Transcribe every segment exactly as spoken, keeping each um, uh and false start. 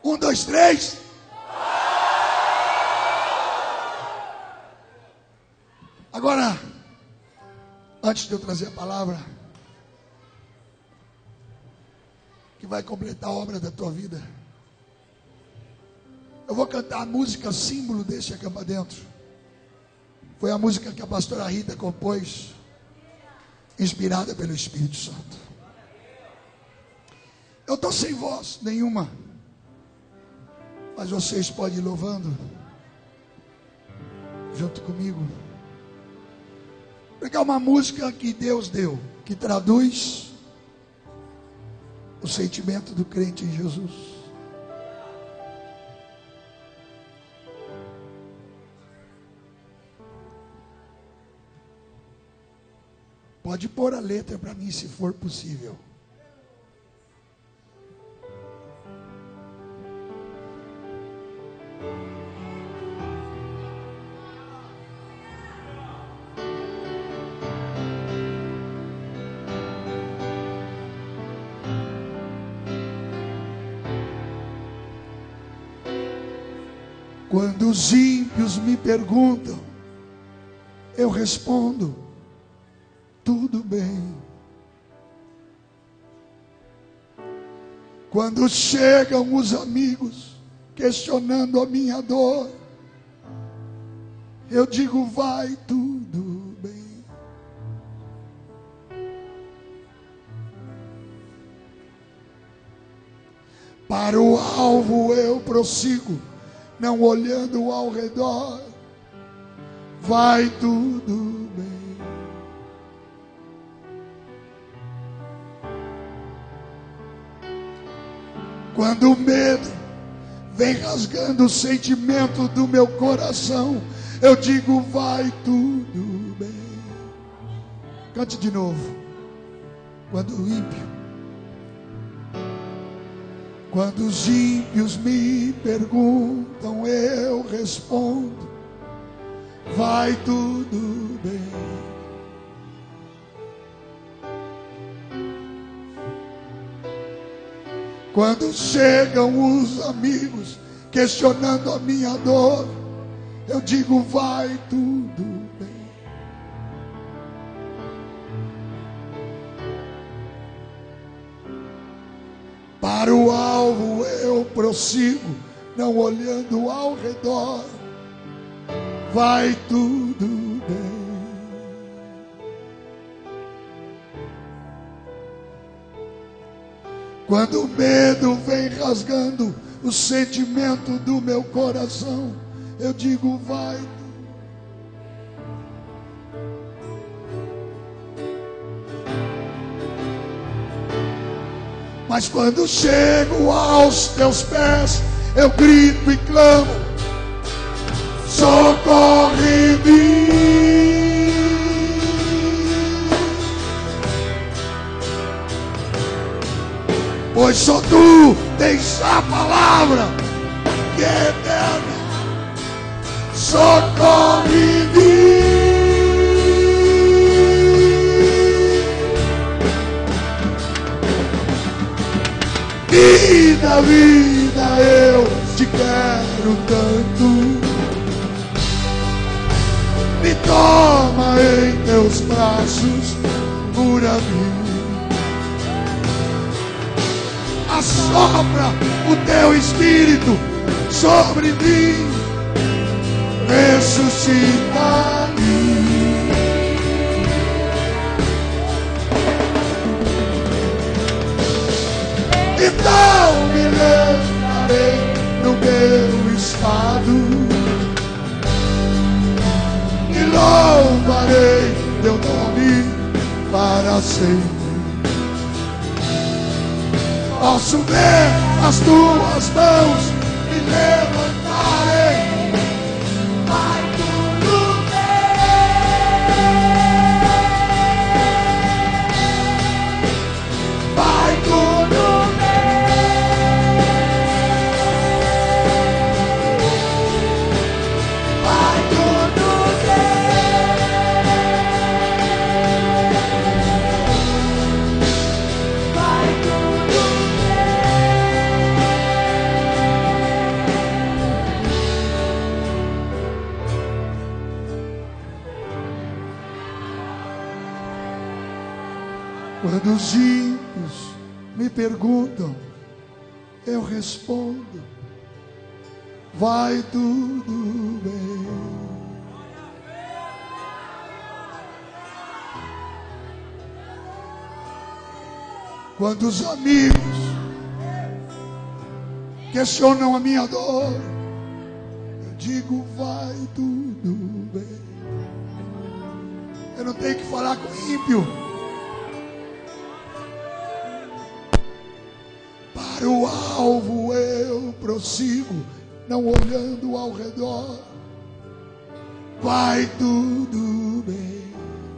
Um, dois, três. Agora, antes de eu trazer a palavra que vai completar a obra da tua vida, eu vou cantar a música símbolo deste Acampa Dentro. Foi a música que a pastora Rita compôs, inspirada pelo Espírito Santo. Eu estou sem voz nenhuma, mas vocês podem ir louvando junto comigo. Porque é uma música que Deus deu, que traduz o sentimento do crente em Jesus. Pode pôr a letra para mim, se for possível. Quando os ímpios me perguntam, eu respondo: tudo bem. Quando chegam os amigos questionando a minha dor, eu digo: vai tudo bem. Para o alvo eu prossigo, não olhando ao redor, vai tudo bem. Quando o medo vem rasgando o sentimento do meu coração, eu digo: vai tudo bem. Cante de novo. Quando o ímpio Quando os ímpios me perguntam, eu respondo: vai tudo bem. Quando chegam os amigos questionando a minha dor, eu digo: vai tudo bem. Para o alvo eu prossigo, não olhando ao redor, vai tudo bem. Quando o medo vem rasgando o sentimento do meu coração, eu digo: vai. Mas quando chego aos teus pés, eu grito e clamo: socorre-me. Pois só tu tens a palavra que é eterna. Socorre-me. Vida, vida, eu te quero tanto. Me toma em teus braços, cura mim. Assopra o teu espírito sobre mim, ressuscita-me. Então me levarei no meu estado e louvarei teu nome para sempre. Posso ver as tuas mãos me levantarem. Vai tudo bem. Vai tudo bem. Vai tudo bem. Vai tudo bem. Quando os ímpios me perguntam, eu respondo, vai tudo bem. Quando os amigos questionam a minha dor, eu digo, vai tudo bem. Eu não tenho que falar com o ímpio. Para o alvo eu prossigo, não olhando ao redor. Vai tudo bem.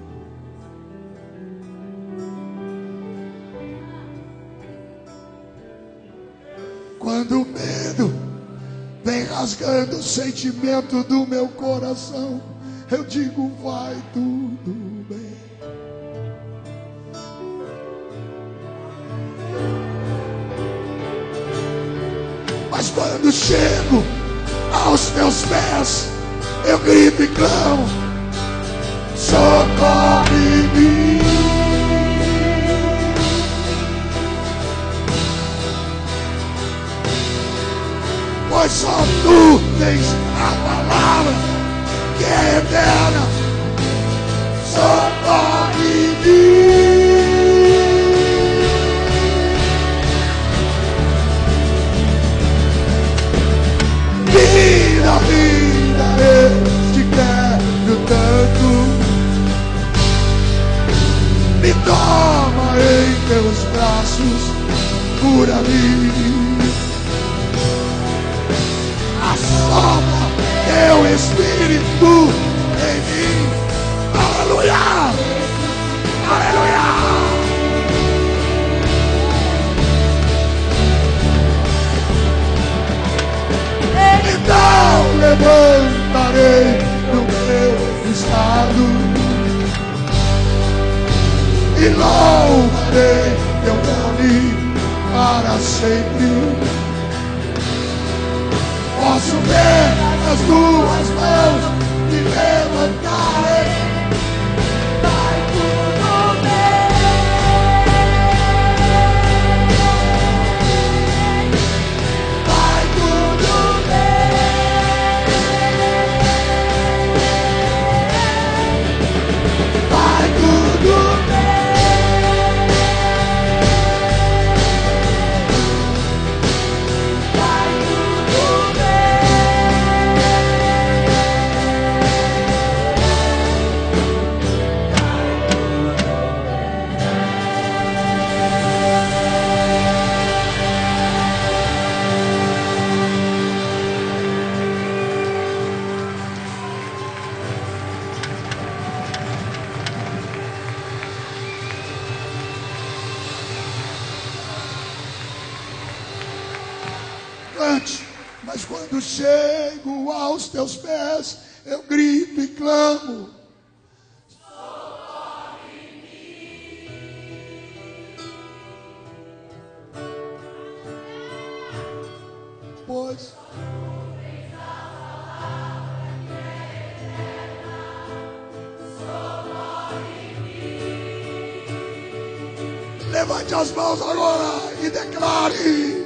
Quando o medo vem rasgando o sentimento do meu coração, eu digo, vai tudo bem. Mas quando chego aos teus pés, eu grito e clamo, socorre-me. Pois só tu tens a palavra que é eterna. Socorre-me. Vida, vida, eu te quero tanto. Me toma em teus braços, cura-me. Assopra teu Espírito em mim. Aleluia! Aleluia! Então levantarei do meu estado e louvarei teu nome para sempre. Posso ver as tuas mãos me levantarem. Vai tudo bem. Vai tudo bem. Vai tudo bem. Vai tudo bem. Cante, mas quando chego aos teus pés, eu grito e clamo. Pois levante as mãos agora e declare.